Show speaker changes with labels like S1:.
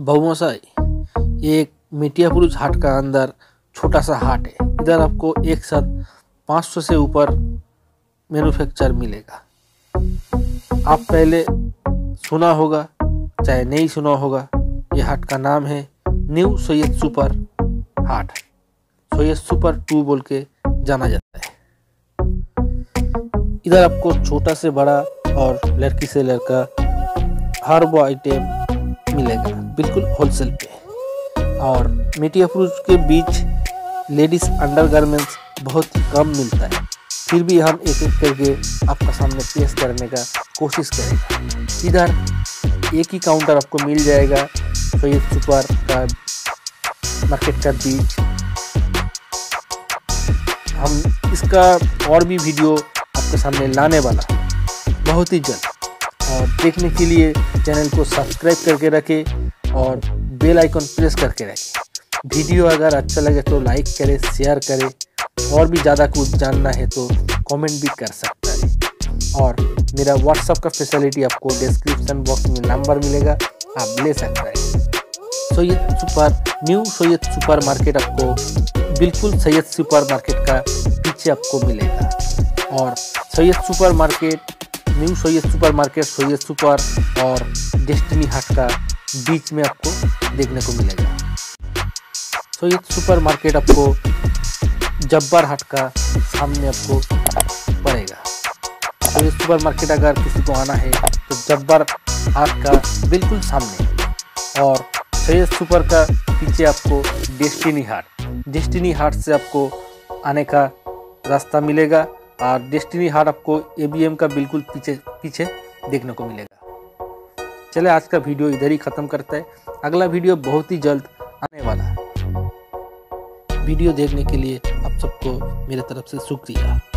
S1: बहुमसाई ये एक मिटियापुरुष हाट का अंदर छोटा सा हाट है। इधर आपको एक साथ 500 से ऊपर मैन्युफैक्चर मिलेगा। आप पहले सुना होगा चाहे नहीं सुना होगा, ये हाट का नाम है न्यू सैयद सुपर हाट, सैयद सुपर 2 बोल के जाना जाता है। इधर आपको छोटा से बड़ा और लड़की से लड़का हर वो आइटम मिलेगा, बिल्कुल होलसेल पे। और मिटियापुरुष के बीच लेडीज अंडरगारमेंट्स बहुत ही कम मिलता है, फिर भी हम एक एक करके आपका सामने पेश करने का कोशिश करेंगे। इधर एक ही काउंटर आपको मिल जाएगा सैयद सुपर का मार्केट का बीच। हम इसका और भी वीडियो आपके सामने लाने वाला बहुत ही जल्द, और देखने के लिए चैनल को सब्सक्राइब करके रखें और बेल आइकन प्रेस करके रखें। वीडियो अगर अच्छा लगे तो लाइक करें, शेयर करें, और भी ज़्यादा कुछ जानना है तो कमेंट भी कर सकता है। और मेरा व्हाट्सएप का फैसिलिटी आपको डिस्क्रिप्शन बॉक्स में नंबर मिलेगा, आप ले सकते हैं। Syed super new Syed super market आपको बिल्कुल सैयद सुपर मार्केट का पीछे आपको मिलेगा। और Syed super market new Syed super market Syed super और डेस्टिनी हाट का बीच में आपको देखने को मिलेगा। सैयद सुपर मार्केट आपको जब्बार हाट का सामने आपको पड़ेगा। सैयद सुपर मार्केट अगर किसी को आना है तो जब्बार हाट का बिल्कुल सामने, और सैयद सुपर का पीछे आपको डेस्टिनी हाट से आपको आने का रास्ता मिलेगा। और डेस्टिनी हाट आपको ABM का बिल्कुल पीछे देखने को मिलेगा। चले आज का वीडियो इधर ही ख़त्म करते हैं। अगला वीडियो बहुत ही जल्द आने वाला है। वीडियो देखने के लिए आप सबको मेरे तरफ से शुक्रिया।